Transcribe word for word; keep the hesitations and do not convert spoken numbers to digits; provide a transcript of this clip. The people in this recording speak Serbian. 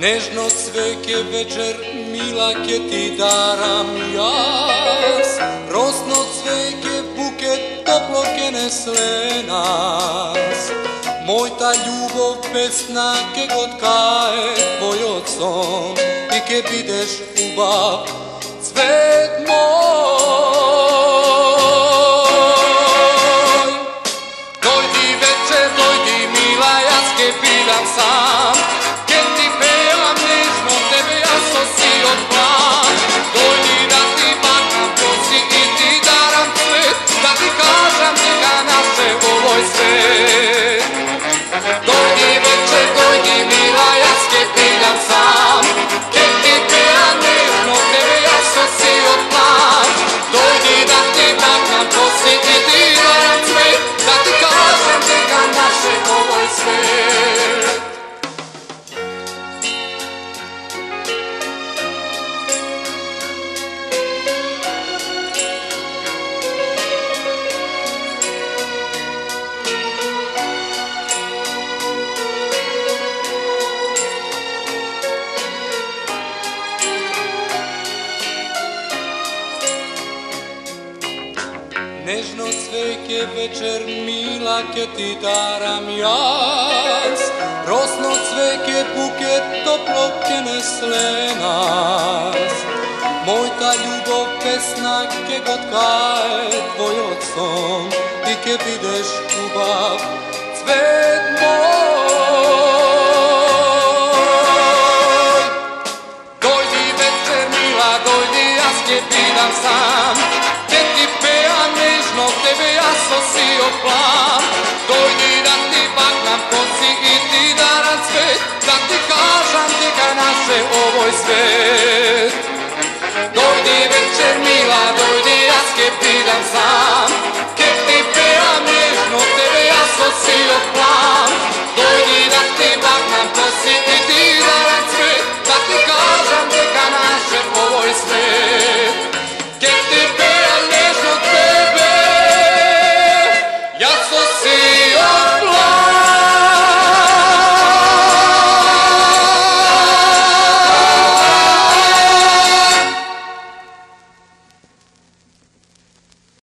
Nežno cveke večer, mila, ke ti daram jas. Rosno cveke, buket, toplo, ke nesle nas. Moj ta ljubov pesna, ke god kaje tvojot son i ke bideš ubav cvet moj. Dojdi večer, dojdi mila, jaz ke bidam sam, ke ti pevam nežno, tebe jaz si odplam. Dojdi da ti bakam kosi i ti daram cvet, da ti kažem tega naše ovoj svet. Dojdi večer, dojdi mila, jaz ke bidam sam, ke ti pevam nežno, tebe jaz si odplam. Dojdi da ti bakam kosi i ti daram cvet, da ti kažem tega naše ovoj svet. Nežno cveke večer, mila, ke ti daram jaz. Rosno cveke, buket, toplo, ke nesle nas. Moj ta ljubov pesna, ke god kaje tvojot son i ke bideš ubav cvet moj. Dojdi večer, mila, dojdi, jaz ke bidam sam, ke ti pevam nežno, tebe jaz si odplam. Dojdi da ti baknam kosi i ti daram cvet, da ti kažem tega naše ovoj svet.